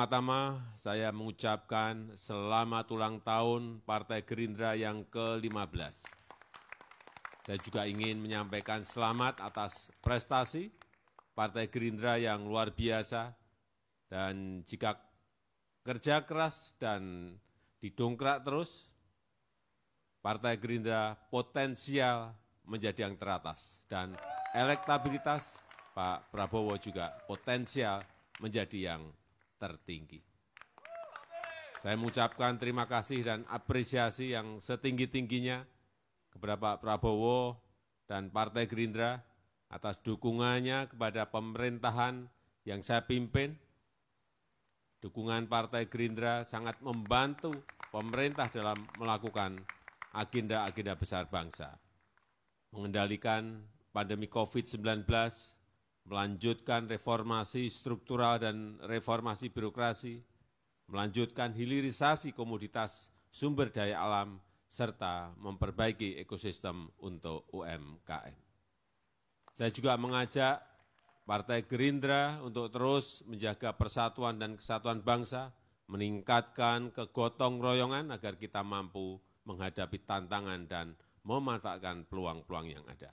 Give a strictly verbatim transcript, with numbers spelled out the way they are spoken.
Pertama-tama saya mengucapkan selamat ulang tahun Partai Gerindra yang ke lima belas. Saya juga ingin menyampaikan selamat atas prestasi Partai Gerindra yang luar biasa, dan jika kerja keras dan didongkrak terus, Partai Gerindra potensial menjadi yang teratas, dan elektabilitas Pak Prabowo juga potensial menjadi yang tertinggi. Saya mengucapkan terima kasih dan apresiasi yang setinggi-tingginya kepada Pak Prabowo dan Partai Gerindra atas dukungannya kepada pemerintahan yang saya pimpin. Dukungan Partai Gerindra sangat membantu pemerintah dalam melakukan agenda-agenda besar bangsa, mengendalikan pandemi covid sembilan belas, melanjutkan reformasi struktural dan reformasi birokrasi, melanjutkan hilirisasi komoditas sumber daya alam, serta memperbaiki ekosistem untuk U M K M. Saya juga mengajak Partai Gerindra untuk terus menjaga persatuan dan kesatuan bangsa, meningkatkan kegotong royongan agar kita mampu menghadapi tantangan dan memanfaatkan peluang-peluang yang ada.